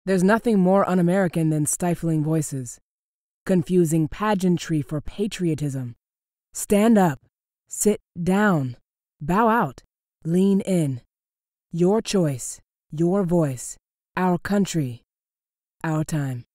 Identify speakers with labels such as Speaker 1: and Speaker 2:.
Speaker 1: There's nothing more un-American than stifling voices, confusing pageantry for patriotism. Stand up, sit down, bow out, lean in. Your choice, your voice, our country, our time.